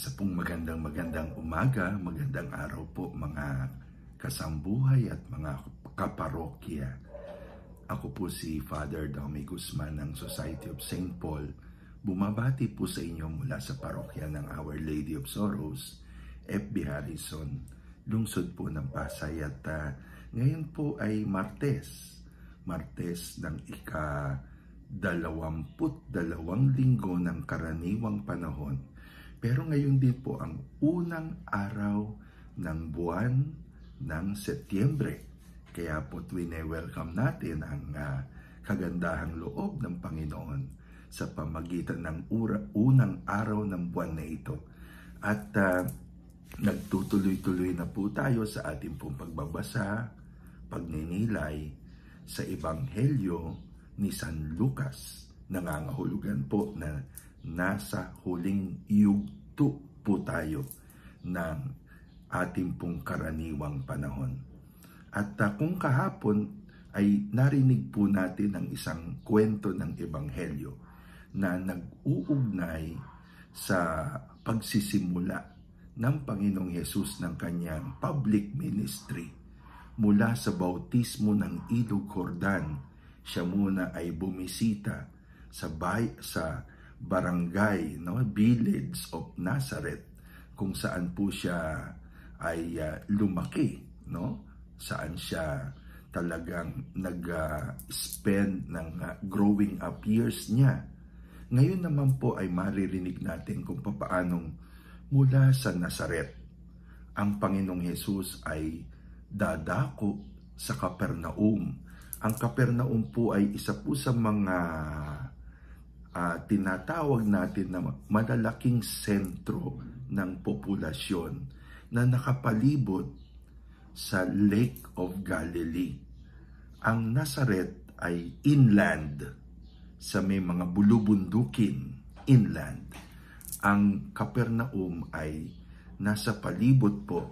Sa pong magandang umaga, magandang araw po mga kasambuhay at mga kaparokya. Ako po si Father Domi Guzman ng Society of St. Paul. Bumabati po sa inyo mula sa parokya ng Our Lady of Sorrows, FB Harrison, lungsod po ng Pasay. At ngayon po ay Martes ng ika-22 linggo ng karaniwang panahon. Pero ngayon din po ang unang araw ng buwan ng Setyembre. Kaya po welcome natin ang kagandahang loob ng Panginoon sa pamagitan ng unang araw ng buwan na ito. At nagtutuloy-tuloy na po tayo sa ating pong pagbabasa, pagninilay sa Ebanghelyo ni San Lucas. Nangangahulugan po na nasa huling yugto po tayo ng ating pong karaniwang panahon. At kung kahapon ay narinig po natin ang isang kwento ng Ebanghelyo na nag-uugnay sa pagsisimula ng Panginoong Hesus ng kanyang public ministry. Mula sa bautismo ng Ilog Jordan, siya muna ay bumisita sa barangay, village of Nazareth, kung saan po siya ay lumaki, saan siya talagang nag-spend ng growing up years niya. Ngayon naman po ay maririnig natin kung paanong mula sa Nazareth ang Panginoong Hesus ay dadako sa Capernaum. Ang Capernaum po ay isa po sa mga tinatawag natin na malalaking sentro ng populasyon na nakapalibot sa Lake of Galilee. Ang Nazareth ay inland, sa may mga bulubundukin, inland. Ang Capernaum ay nasa palibot po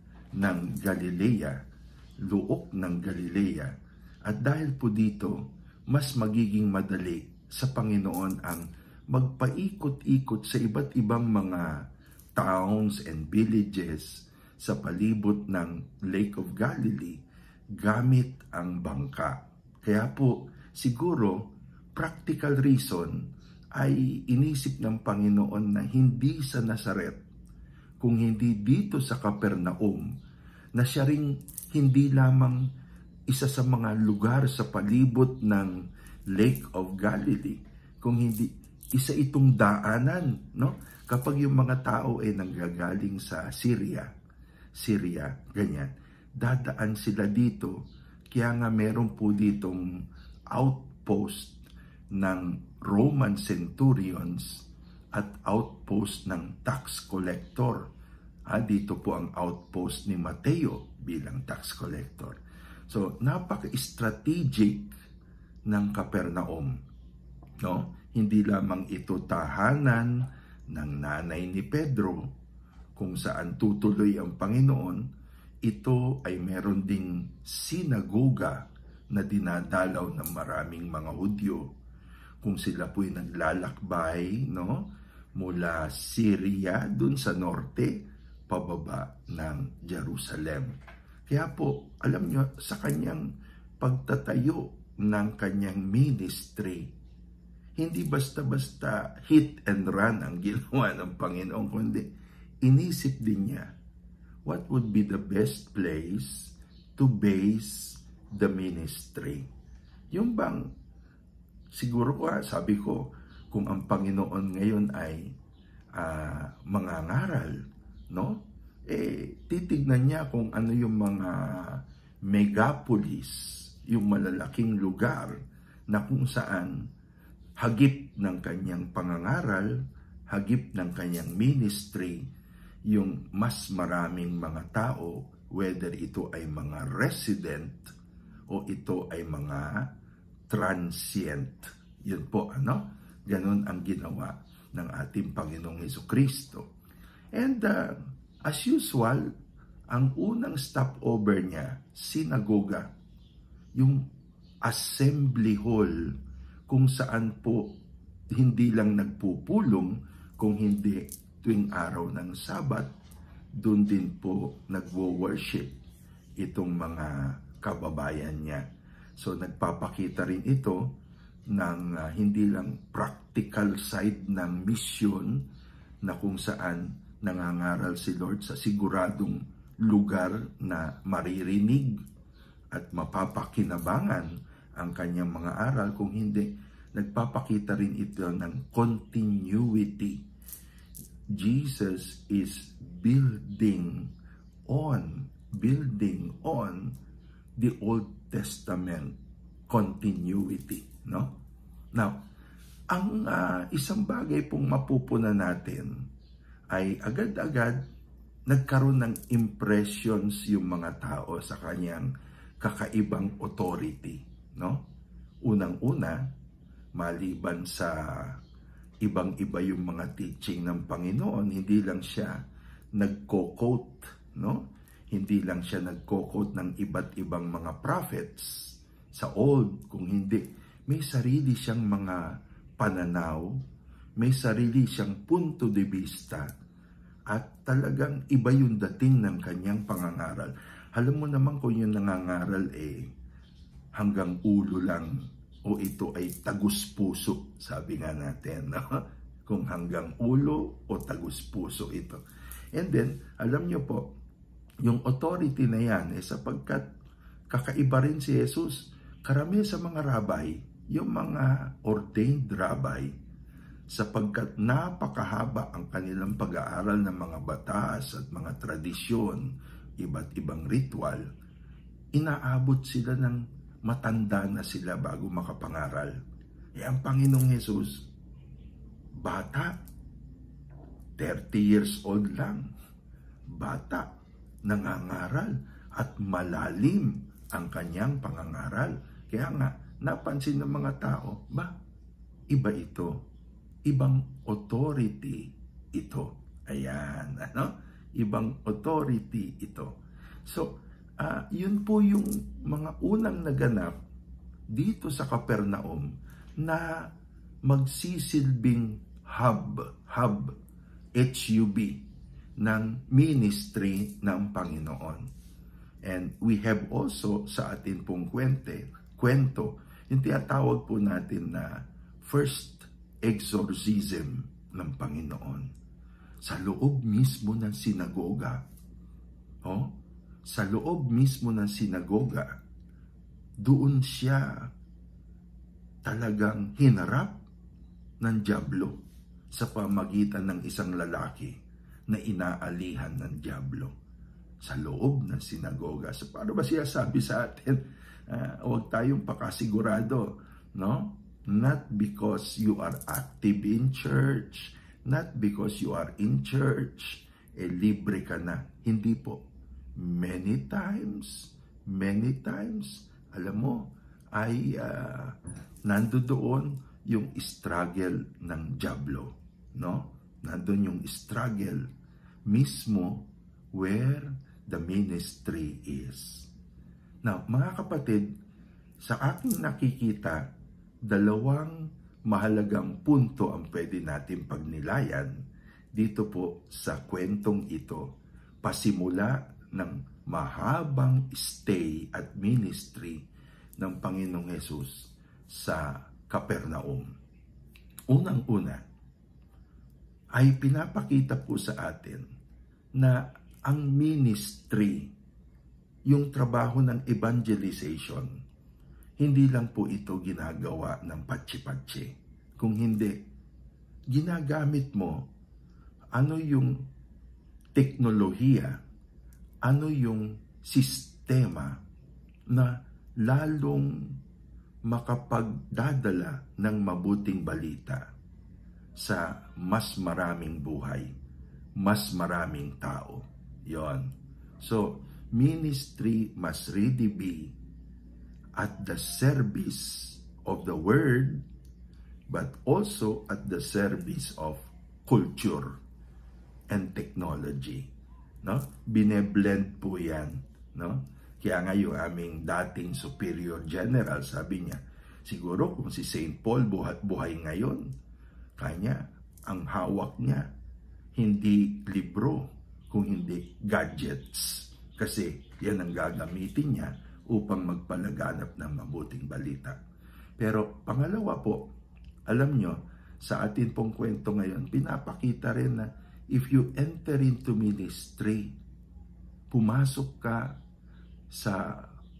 ng Galilea, luok ng Galilea. At dahil po dito, mas magiging madali sa Panginoon ang magpaikot-ikot sa iba't ibang mga towns and villages sa palibot ng Lake of Galilee gamit ang bangka. Kaya po, siguro, practical reason ay inisip ng Panginoon na hindi sa Nazareth, kung hindi dito sa Capernaum, na siya ring hindi lamang isa sa mga lugar sa palibot ng Lake of Galilee, kung hindi isa itong daanan, kapag yung mga tao ay nanggagaling sa Syria, ganyan, dadaan sila dito. Kaya nga meron po ditong outpost ng Roman centurions at outpost ng tax collector. Dito po ang outpost ni Mateo bilang tax collector. So, napaka-strategic ng Capernaum. Hindi lamang ito tahanan ng nanay ni Pedro kung saan tutuloy ang Panginoon, ito ay meron ding sinagoga na dinadalaw ng maraming mga Hudyo kung sila po'y naglalakbay mula Syria dun sa norte pababa ng Jerusalem. Kaya po, alam nyo, sa kanyang pagtatayo ng kanyang ministry, hindi basta-basta hit and run ang ginawa ng Panginoon, kundi inisip din niya what would be the best place to base the ministry. Yung bang, siguro sabi ko, kung ang Panginoon ngayon ay mangangaral, titignan niya kung ano yung mga megapolis, yung malalaking lugar na kung saan hagip ng kanyang pangangaral, hagip ng kanyang ministry, yung mas maraming mga tao, whether ito ay mga resident o ito ay mga transient. Yun po, Ganon ang ginawa ng ating Panginoong Hesukristo. And as usual, ang unang stopover niya, sinagoga, yung assembly hall kung saan po hindi lang nagpupulong, kung hindi tuwing araw ng Sabat, doon din po nagwo-worship itong mga kababayan niya. So nagpapakita rin ito ng hindi lang practical side ng mission na kung saan nangangaral si Lord sa siguradong lugar na maririnig at mapapakinabangan ang kanyang mga aral. Kung hindi, nagpapakita rin ito ng continuity. Jesus is building on the Old Testament continuity, no? Now, ang isang bagay pong mapupunan natin ay agad-agad nagkaroon ng impressions yung mga tao sa kanyang kakaibang authority, no? Unang-una, maliban sa ibang-iba yung mga teaching ng Panginoon, hindi lang siya nagko-quote, no? Hindi lang siya nagko-quote ng iba't ibang mga prophets sa old, kung hindi, may sarili siyang mga pananaw, may sarili siyang punto de vista, at talagang iba yung dating ng kanyang pangangaral. Alam mo naman kung yung nangangaral hanggang ulo lang, o ito ay tagus-puso, sabi nga natin, no? Kung hanggang ulo o tagus-puso ito. And then, alam nyo po, yung authority na yan, sapagkat kakaiba rin si Jesus, karamihan sa mga rabbi, yung mga ordained rabbi, sapagkat napakahaba ang kanilang pag-aaral ng mga batas at mga tradisyon, iba't ibang ritual, inaabot sila ng matanda na sila bago makapangaral. Ang Panginoong Jesus, bata, 30 years old lang, bata, nangangaral at malalim ang kanyang pangangaral. Kaya nga, napansin ng mga tao, iba ito. Ibang authority ito. Ayan, ano? Ibang authority ito. So, yun po yung mga unang naganap dito sa Capernaum na magsisilbing hub, HUB, ng ministry ng Panginoon. And we have also sa atin pong kwento, yung tinatawag po natin na first exorcism ng Panginoon. Sa loob mismo ng sinagoga. Sa loob mismo ng sinagoga, doon siya talagang hinarap ng dyablo sa pamagitan ng isang lalaki na inaalihan ng dyablo sa loob ng sinagoga. So, paano ba siya sabi sa atin? Huwag tayong pakasigurado, no? Not because you are active in church, not because you are in church, libre ka na. Hindi po. Many times, alam mo, ay nandoon yung struggle ng dyablo, no? Nandun yung struggle mismo where the ministry is. Now, mga kapatid, sa aking nakikita, dalawang mahalagang punto ang pwede natin pagnilayan dito po sa kwentong ito, pasimula ng mahabang stay at ministry ng Panginoong Hesus sa Capernaum. Unang-una, ay pinapakita po sa atin na ang ministry, yung trabaho ng evangelization, hindi lang po ito ginagawa ng patsi-patsi. Kung hindi, ginagamit mo ano yung teknolohiya, ano yung sistema na lalong makapagdadala ng mabuting balita sa mas maraming buhay, mas maraming tao. Yon. So, ministry must really be at the service of the word, but also at the service of culture and technology. No? Bine-blend po yan. No? Kaya nga yung aming dating superior general, sabi niya, siguro kung si St. Paul buhay ngayon, kanya, ang hawak niya, hindi libro, kung hindi gadgets. Kasi yan ang gagamitin niya upang magpalaganap ng mabuting balita. Pero pangalawa po, alam nyo, sa atin pong kwento ngayon, pinapakita rin na if you enter into ministry, pumasok ka sa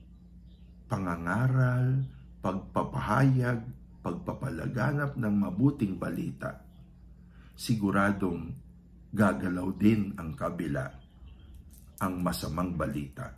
pangangaral, pagpapahayag, pagpapalaganap ng mabuting balita, siguradong gagalaw din ang kabila, ang masamang balita.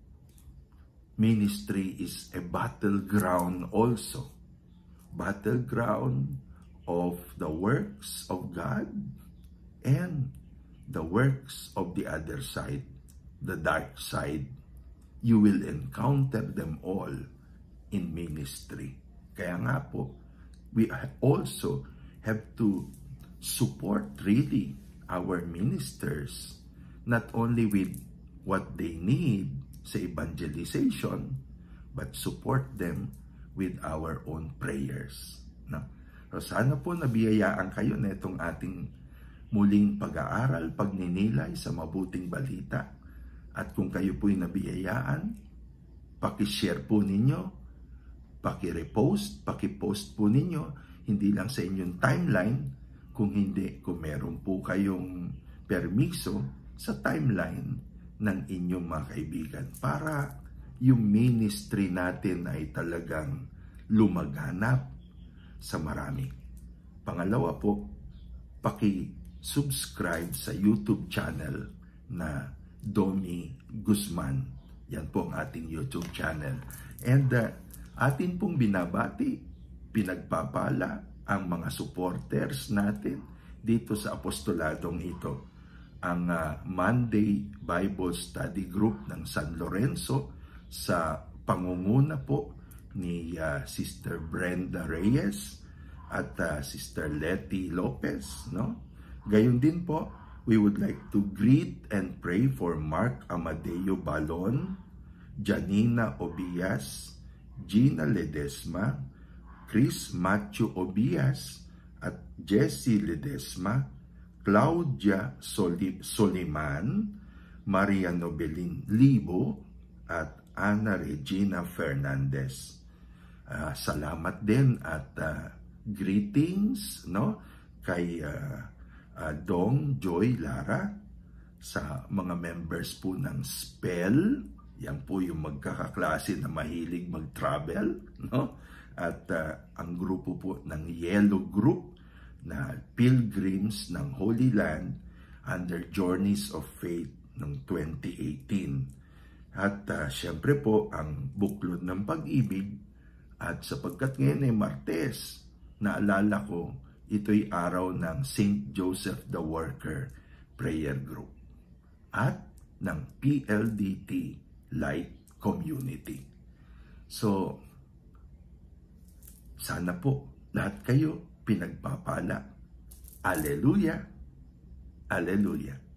Ministry is a battleground also. Battleground of the works of God and the works of the other side, the dark side. You will encounter them all in ministry. Kaya nga po, we also have to support really our ministers, not only with what they need sa evangelization, but support them with our own prayers. No? So sana po nabiyayaan kayo na itong ating muling pag-aaral, pagninilay sa mabuting balita. At kung kayo po'y nabiyayaan, pakishare po ninyo, pakirepost, pakipost po ninyo, hindi lang sa inyong timeline, kung hindi, kung meron po kayong permiso sa timeline ng inyong mga kaibigan para yung ministry natin ay talagang lumaganap sa marami. Pangalawa po, paki-subscribe sa YouTube channel na Domi Guzman. Yan po ang ating YouTube channel. And atin pong binabati, pinagpapala ang mga supporters natin dito sa apostoladong ito. Ang Monday Bible Study Group ng San Lorenzo sa pangunguna po ni Sister Brenda Reyes at Sister Letty Lopez. No? Gayon din po, we would like to greet and pray for Mark Amadeo Balon, Janina Obias, Gina Ledesma, Chris Matthew Obias, at Jessie Ledesma, Claudia Soliman, Maria Nobelin Libo, at Ana Regina Fernandez. Salamat din at greetings, no, kay Dong Joy Lara, sa mga members po ng SPEL. Yan po yung magkakaklase na mahilig mag-travel, no? At ang grupo po ng Yellow Group na Pilgrims ng Holy Land under Journeys of Faith ng 2018. At syempre po ang Buklod ng Pag-ibig. At sapagkat ngayon ay Martes, naalala ko, ito'y araw ng St. Joseph the Worker Prayer Group at ng PLDT Light Community. So, sana po lahat kayo pinagpapala. Alleluia! Alleluia!